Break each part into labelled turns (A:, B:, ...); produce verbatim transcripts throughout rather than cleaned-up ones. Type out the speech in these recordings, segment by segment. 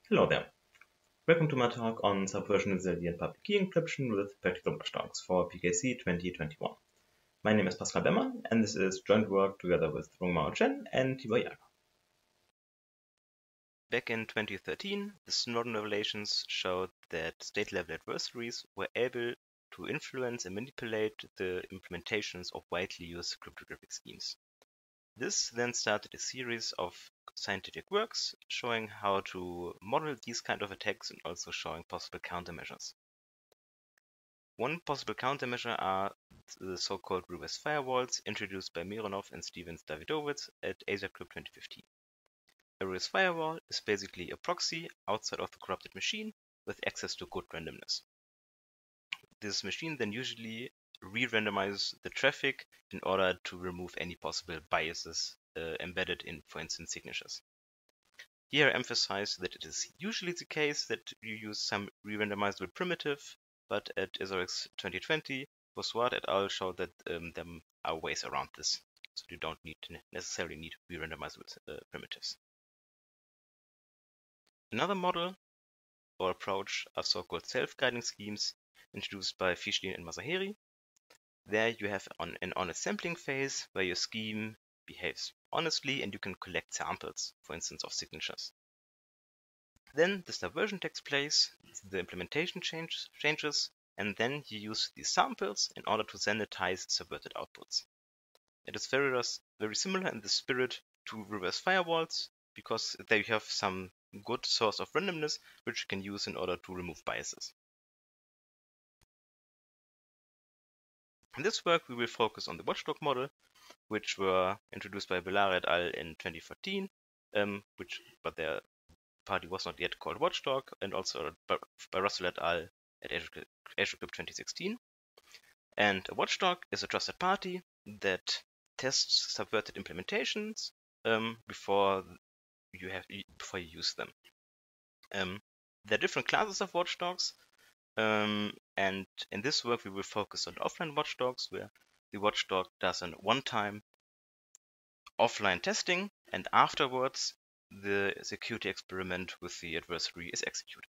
A: Hello there. Welcome to my talk on Subversion Resilient Public Key Encryption with Practical Watchdogs for P K C twenty twenty-one. My name is Pascal Bemmer, and this is joint work together with Rongmao Chen and Tibor Jager.
B: Back in twenty thirteen, the Snowden revelations showed that state-level adversaries were able to influence and manipulate the implementations of widely used cryptographic schemes. This then started a series of scientific works showing how to model these kind of attacks and also showing possible countermeasures. One possible countermeasure are the so-called reverse firewalls introduced by Mironov and Stevens Davidowitz at AsiaCrypt twenty fifteen. A reverse firewall is basically a proxy outside of the corrupted machine with access to good randomness. This machine then usually re-randomizes the traffic in order to remove any possible biases uh, embedded in, for instance, signatures. Here I emphasize that it is usually the case that you use some re-randomizable primitive, but at ASRX twenty twenty, Bossuard et al. Showed that um, there are ways around this, so you don't need to necessarily need re-randomizable uh, primitives. Another model or approach are so-called self-guiding schemes introduced by Fischlin and Mazaheri. There you have on an honest sampling phase where your scheme behaves honestly and you can collect samples, for instance, of signatures. Then the subversion takes place, the implementation change, changes, and then you use these samples in order to sanitize subverted outputs. It is very, very similar in the spirit to reverse firewalls, because there you have some good source of randomness which you can use in order to remove biases. In this work we will focus on the watchdog model, which were introduced by Bellaire et al. In twenty fourteen, um, which but their party was not yet called Watchdog, and also by, by Russell et al. At AsiaCrypt twenty sixteen. And a watchdog is a trusted party that tests subverted implementations um, before you have before you use them. Um, there are different classes of watchdogs, um, and in this work we will focus on offline watchdogs, where the watchdog does a one-time offline testing, and afterwards the security experiment with the adversary is executed.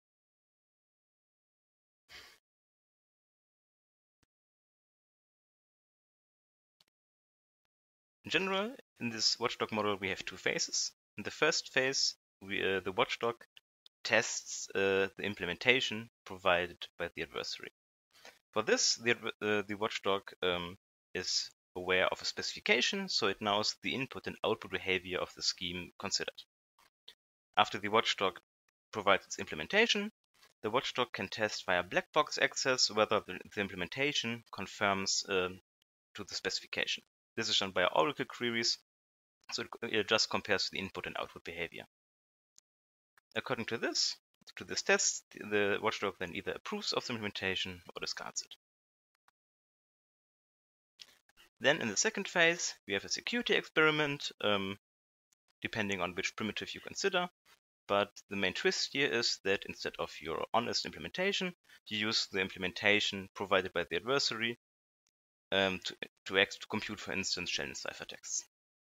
B: In general, in this watchdog model, we have two phases. In the first phase, we, uh, the watchdog tests uh, the implementation provided by the adversary. For this, the, uh, the watchdog um, is aware of a specification, so it knows the input and output behavior of the scheme considered. After the watchdog provides its implementation, the watchdog can test via black box access whether the, the implementation conforms uh, to the specification. This is done by Oracle queries, so it just compares the input and output behavior. According to this, to this test, the watchdog then either approves of the implementation or discards it. Then in the second phase, we have a security experiment, um, depending on which primitive you consider. But the main twist here is that instead of your honest implementation, you use the implementation provided by the adversary um, to, to, act, to compute, for instance, shell and ciphertexts.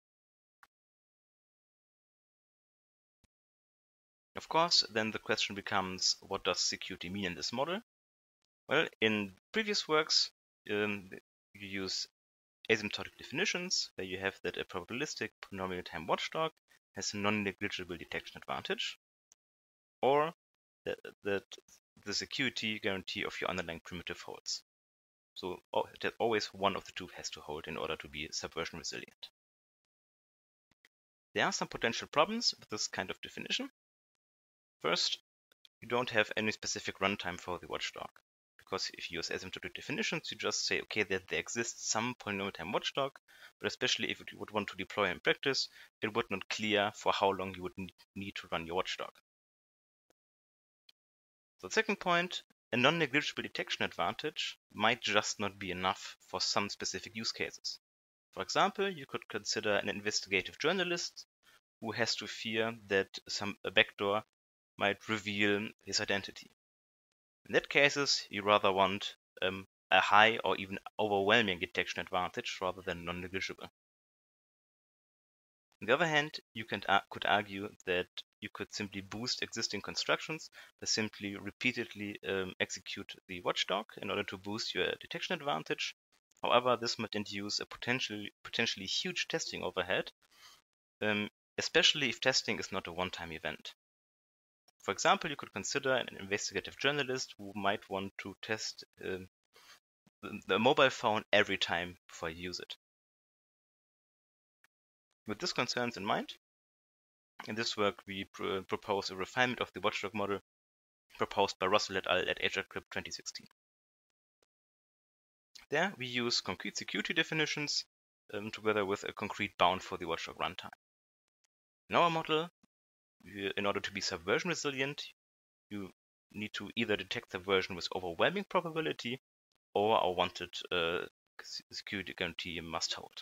B: Of course, then the question becomes, what does security mean in this model? Well, in previous works, um, you use asymptotic definitions, where you have that a probabilistic polynomial time watchdog has a non-negligible detection advantage, or that, that the security guarantee of your underlying primitive holds. So that always one of the two has to hold in order to be subversion resilient. There are some potential problems with this kind of definition. First, you don't have any specific runtime for the watchdog, because if you use asymptotic definitions, you just say, okay, that there exists some polynomial time watchdog, but especially if you would want to deploy in practice, it would not clear for how long you would need to run your watchdog. So the second point, a non-negligible detection advantage might just not be enough for some specific use cases. For example, you could consider an investigative journalist who has to fear that some a backdoor might reveal his identity. In that cases, you rather want um, a high or even overwhelming detection advantage rather than non-negligible. On the other hand, you can, uh, could argue that you could simply boost existing constructions by simply repeatedly um, execute the watchdog in order to boost your detection advantage. However, this might induce a potentially, potentially huge testing overhead, um, especially if testing is not a one-time event. For example, you could consider an investigative journalist who might want to test um, the, the mobile phone every time before you use it. With these concerns in mind, in this work we pr propose a refinement of the watchdog model proposed by Russell et al. At AsiaCrypt twenty sixteen. There we use concrete security definitions um, together with a concrete bound for the watchdog runtime. In our model, we, in order to be subversion resilient, you need to either detect subversion with overwhelming probability or our wanted uh, security guarantee must hold.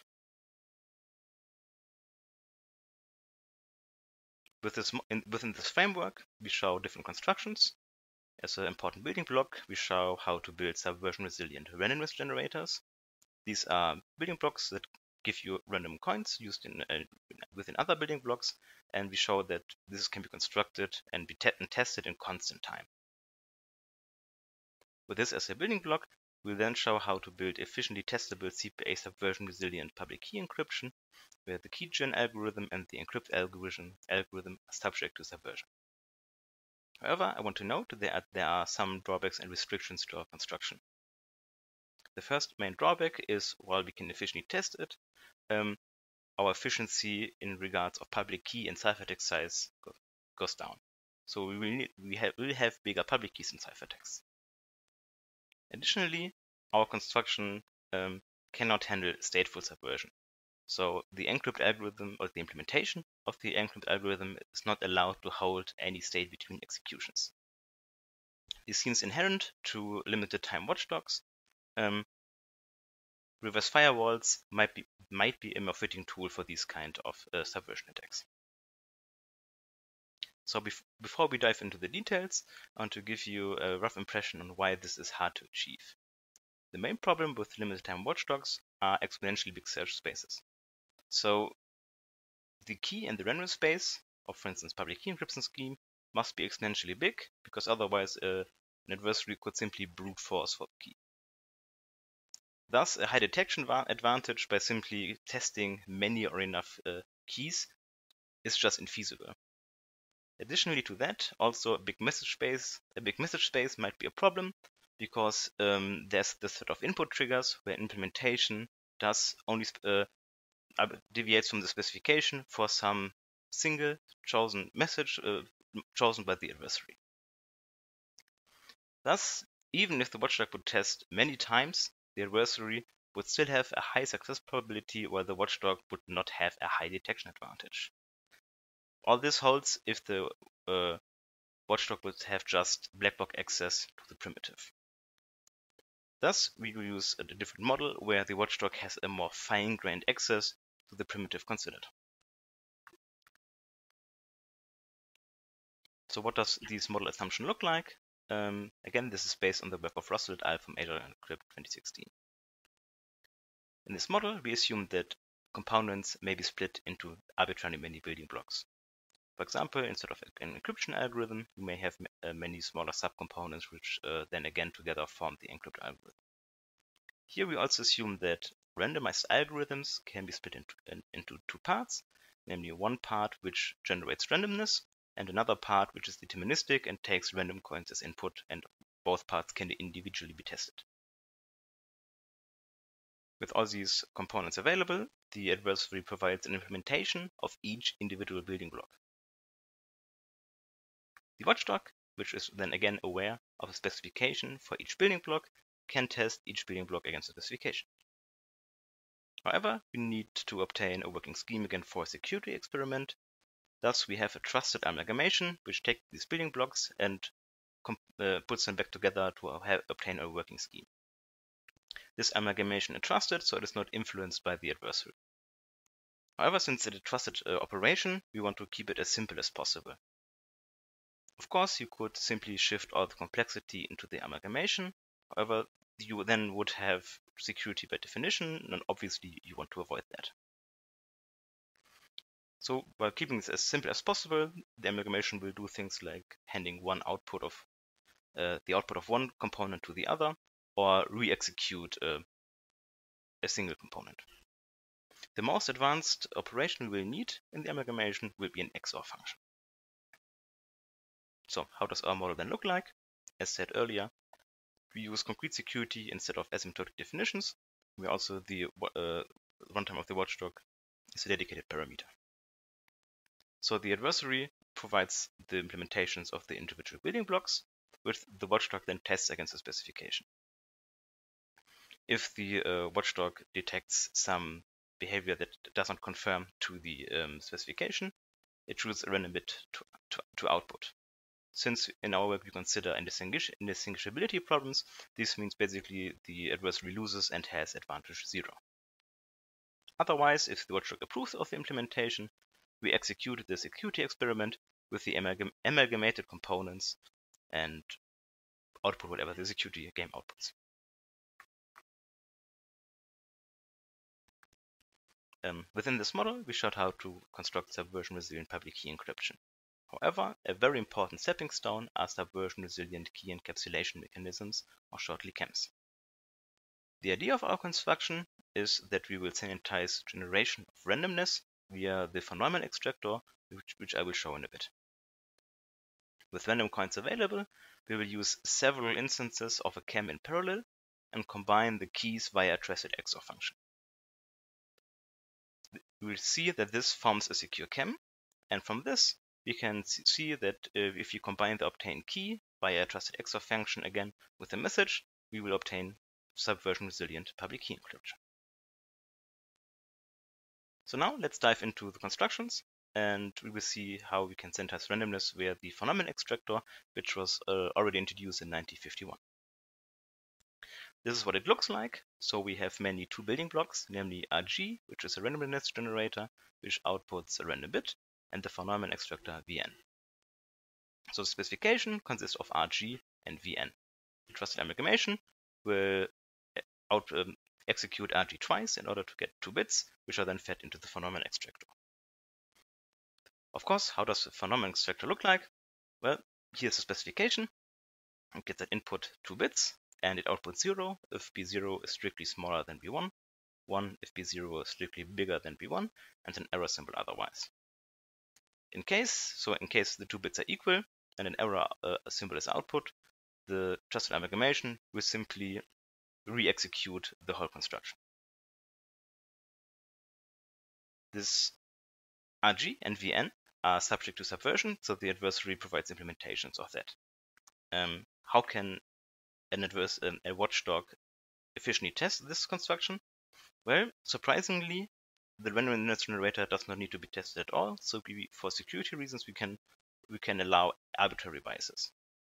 B: With this, in, within this framework, we show different constructions. As an important building block, we show how to build subversion-resilient randomness generators. These are building blocks that give you random coins used in uh, within other building blocks, and we show that this can be constructed and be te and tested in constant time. With this as a building block, we'll then show how to build efficiently testable C P A subversion-resilient public key encryption, where the keygen algorithm and the encrypt algorithm, algorithm are subject to subversion. However, I want to note that there are some drawbacks and restrictions to our construction. The first main drawback is, while we can efficiently test it, um, our efficiency in regards of public key and ciphertext size go, goes down. So we will need, we have, will have bigger public keys in ciphertext. Additionally, our construction um, cannot handle stateful subversion. So the encrypt algorithm or the implementation of the encrypt algorithm is not allowed to hold any state between executions. This seems inherent to limited time watchdogs. Um, reverse firewalls might be might be a more fitting tool for these kind of uh, subversion attacks. So bef before we dive into the details, I want to give you a rough impression on why this is hard to achieve. The main problem with limited time watchdogs are exponentially big search spaces. So the key in the random space of, for instance, public key encryption scheme must be exponentially big, because otherwise uh, an adversary could simply brute force for the key. Thus, a high detection advantage by simply testing many or enough uh, keys is just infeasible. Additionally to that, also a big message space, a big message space might be a problem, because um, there's this sort of input triggers where implementation does only uh, deviates from the specification for some single chosen message uh, chosen by the adversary. Thus, even if the watchdog would test many times, the adversary would still have a high success probability, while the watchdog would not have a high detection advantage. All this holds if the uh, watchdog would have just black box access to the primitive. Thus, we will use a different model where the watchdog has a more fine-grained access to the primitive considered. So what does this model assumption look like? Um, again, this is based on the work of Russell et al. From AsiaCrypt twenty sixteen. In this model, we assume that components may be split into arbitrarily many building blocks. For example, instead of an encryption algorithm, you may have uh, many smaller subcomponents which uh, then again together form the encrypt algorithm. Here we also assume that randomized algorithms can be split into, in, into two parts, namely one part which generates randomness and another part which is deterministic and takes random coins as input, and both parts can individually be tested. With all these components available, the adversary provides an implementation of each individual building block. The watchdog, which is then again aware of a specification for each building block, can test each building block against the specification. However, we need to obtain a working scheme again for a security experiment. Thus, we have a trusted amalgamation which takes these building blocks and uh, puts them back together to have, obtain a working scheme. This amalgamation is trusted, so it is not influenced by the adversary. However, since it is a trusted uh, operation, we want to keep it as simple as possible. Of course, you could simply shift all the complexity into the amalgamation. However, you then would have security by definition, and obviously you want to avoid that. So while keeping this as simple as possible, the amalgamation will do things like handing one output of uh, the output of one component to the other, or re-execute uh, a single component. The most advanced operation we will need in the amalgamation will be an X O R function. So how does our model then look like? As said earlier, we use concrete security instead of asymptotic definitions. We also the uh, runtime of the watchdog is a dedicated parameter. So the adversary provides the implementations of the individual building blocks, which the watchdog then tests against the specification. If the uh, watchdog detects some behavior that does not conform to the um, specification, it chooses a random bit to, to, to output. Since in our work we consider indistinguish indistinguishability problems, this means basically the adversary loses and has advantage zero. Otherwise, if the watchdog approves of the implementation, we execute the security experiment with the amalgam amalgamated components and output whatever the security game outputs. Um, within this model, we showed how to construct subversion-resilient public key encryption. However, a very important stepping stone are subversion-resilient key encapsulation mechanisms, or shortly C E Ms. The idea of our construction is that we will sanitize generation of randomness via the von Neumann extractor, which, which I will show in a bit. With random coins available, we will use several instances of a C E M in parallel and combine the keys via a trusted X O R function. We will see that this forms a secure C E M, and from this we can see that uh, if you combine the obtained key via a trusted X O R function again with a message, we will obtain subversion resilient public key encryption. So now let's dive into the constructions, and we will see how we can sanitize randomness via the von Neumann extractor, which was uh, already introduced in nineteen fifty-one. This is what it looks like. So we have mainly two building blocks, namely R G, which is a randomness generator, which outputs a random bit, and the von Neumann extractor V N. So the specification consists of R G and V N. The trusted amalgamation will out, um, execute R G twice in order to get two bits, which are then fed into the von Neumann extractor. Of course, how does the von Neumann extractor look like? Well, here's the specification. It gets at input two bits, and it outputs zero if B zero is strictly smaller than B one, one if B zero is strictly bigger than B one, and an error symbol otherwise. In case, so in case the two bits are equal and an error uh, symbol is output, the trusted amalgamation will simply re-execute the whole construction. This R G and V N are subject to subversion, so the adversary provides implementations of that. Um, how can an adverse, um, a watchdog efficiently test this construction? Well, surprisingly, the randomness generator does not need to be tested at all. So we, for security reasons, we can we can allow arbitrary biases.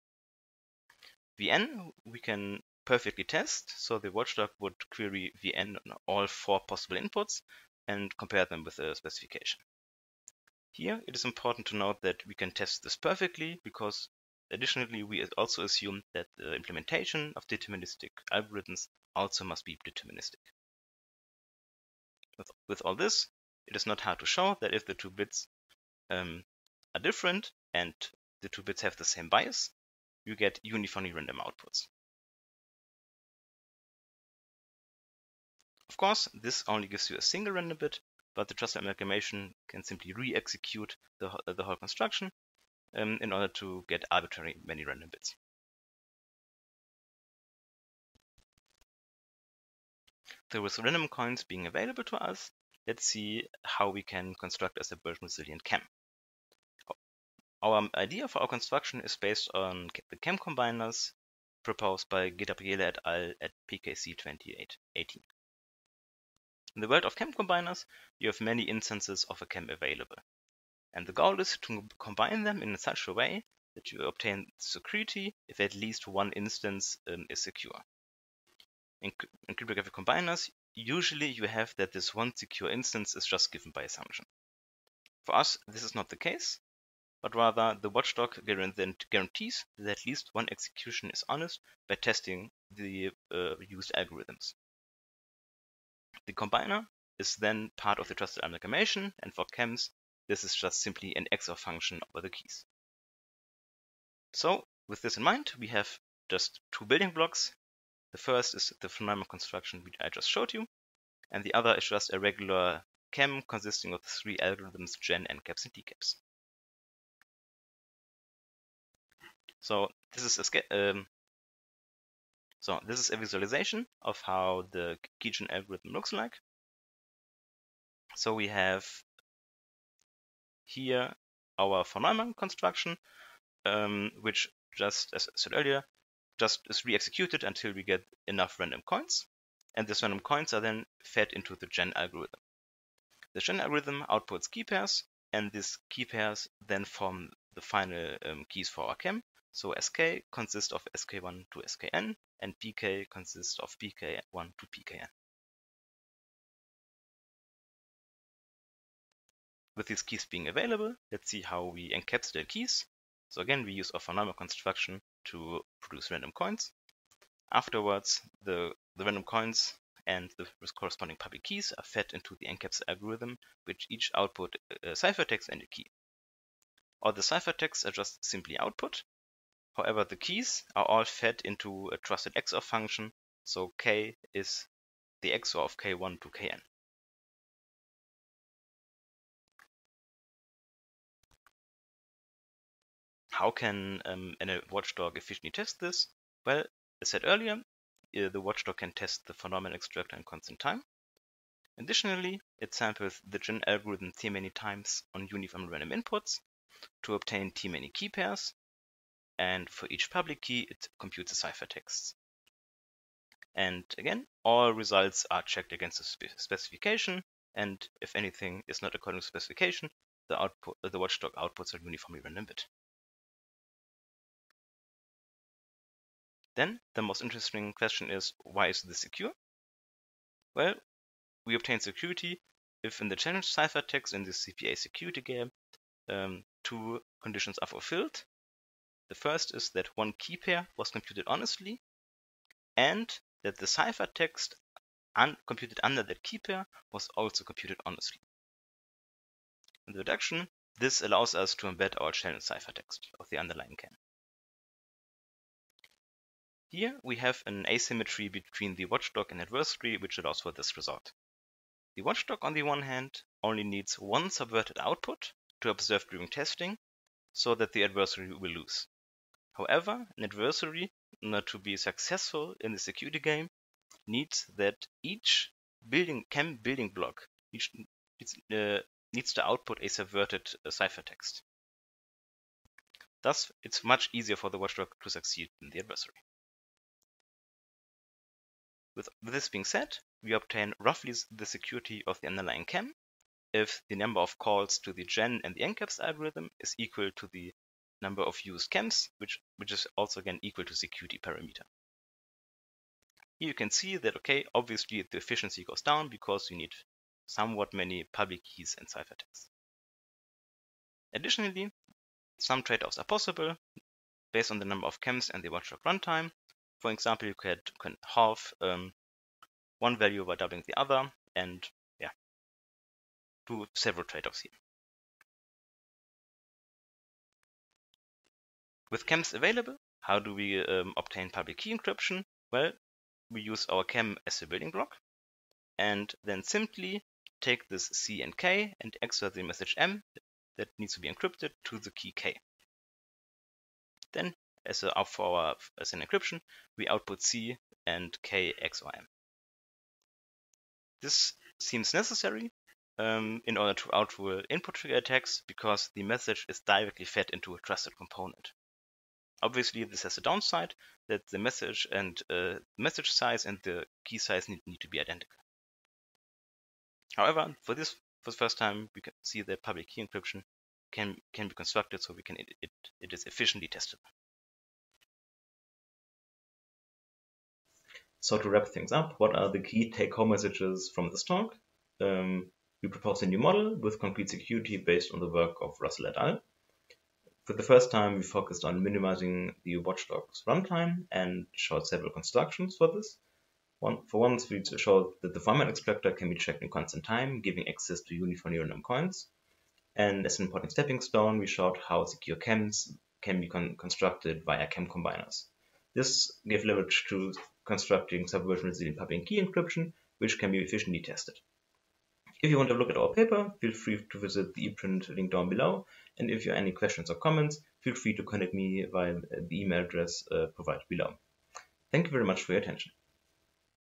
B: V N we can perfectly test. So the watchdog would query V N on all four possible inputs and compare them with the specification. Here, it is important to note that we can test this perfectly because additionally, we also assume that the implementation of deterministic algorithms also must be deterministic. With, with all this, it is not hard to show that if the two bits um, are different and the two bits have the same bias, you get uniformly random outputs. Of course, this only gives you a single random bit, but the trusted amalgamation can simply re-execute the, the whole construction Um, in order to get arbitrary many random bits. So with random coins being available to us, let's see how we can construct a subversion resilient C E M. Our idea for our construction is based on the C E M combiners proposed by Gabriele et al. At P K C twenty-eight eighteen. In the world of C E M combiners, you have many instances of a C E M available. And the goal is to combine them in such a way that you obtain security if at least one instance um, is secure. In, in cryptographic combiners, usually you have that this one secure instance is just given by assumption. For us, this is not the case, but rather the watchdog guarantees that at least one execution is honest by testing the uh, used algorithms. The combiner is then part of the trusted amalgamation, and for C E Ms, this is just simply an X O R function over the keys. So with this in mind, we have just two building blocks. The first is the von Neumann construction which I just showed you, and the other is just a regular C A M consisting of the three algorithms gen, ncaps, and dcaps. So this is a um, so this is a visualization of how the keygen algorithm looks like. So we have here our von Neumann construction, um, which just as I said earlier, just is re-executed until we get enough random coins, and these random coins are then fed into the gen algorithm. The gen algorithm outputs key pairs, and these key pairs then form the final um, keys for our C A M. So S K consists of S K one to S K N, and P K consists of P K one to P K N. With these keys being available, let's see how we encapsulate keys. So again, we use our von Neumann construction to produce random coins. Afterwards, the, the random coins and the corresponding public keys are fed into the ncaps algorithm, which each output a ciphertext and a key. All the ciphertexts are just simply output. However, the keys are all fed into a trusted X O R function, so K is the X O R of K one to K N. How can um, a watchdog efficiently test this? Well, as said earlier, uh, the watchdog can test the von Neumann extractor in constant time. Additionally, it samples the gen algorithm t many times on uniform random inputs to obtain t many key pairs, and for each public key, it computes the ciphertexts. And again, all results are checked against the spe specification, and if anything is not according to specification, the output, uh, the watchdog outputs a uniformly random bit. Then the most interesting question is, why is this secure? Well, we obtain security if in the challenge ciphertext in the C P A security game, um, two conditions are fulfilled. The first is that one key pair was computed honestly, and that the ciphertext un computed under that key pair was also computed honestly. In the reduction, this allows us to embed our challenge ciphertext of the underlying C A M. Here we have an asymmetry between the watchdog and adversary, which allows for this result. The watchdog, on the one hand, only needs one subverted output to observe during testing, so that the adversary will lose. However, an adversary, in order to be successful in the security game, needs that each building C A M building block each, uh, needs to output a subverted uh, ciphertext. Thus, it's much easier for the watchdog to succeed than the adversary. With this being said, we obtain roughly the security of the underlying C A M if the number of calls to the gen and the ncaps algorithm is equal to the number of used C A Ms, which, which is also again equal to security parameter. Here you can see that, okay, obviously the efficiency goes down because you need somewhat many public keys and ciphertexts. Additionally, some trade-offs are possible based on the number of C A Ms and the watchdog runtime. For example, you could, can halve um, one value by doubling the other, and yeah, do several trade-offs here. With C A Ms available, how do we um, obtain public key encryption? Well, we use our C A M as a building block, and then simply take this C and K and X O R the message M that needs to be encrypted to the key K. Then, as, a, for our, as an encryption, we output C and K X O R M. This seems necessary um, in order to outrule input trigger attacks because the message is directly fed into a trusted component. Obviously, this has a downside that the message and uh, message size and the key size need, need to be identical. However, for this for the first time, we can see that public key encryption can can be constructed so we can it, it, it is efficiently testable.
A: So to wrap things up, what are the key take-home messages from this talk? Um, we propose a new model with concrete security based on the work of Russell et al. For the first time, we focused on minimizing the watchdog's runtime and showed several constructions for this. One, for once, we showed that the von Neumann extractor can be checked in constant time, giving access to uniform random coins. And as an important stepping stone, we showed how secure C A Ms can be con constructed via C A M combiners. This gave leverage to constructing subversion-resilient public key encryption, which can be efficiently tested. If you want to look at our paper, feel free to visit the ePrint link down below, and if you have any questions or comments, feel free to contact me via the email address uh, provided below. Thank you very much for your attention.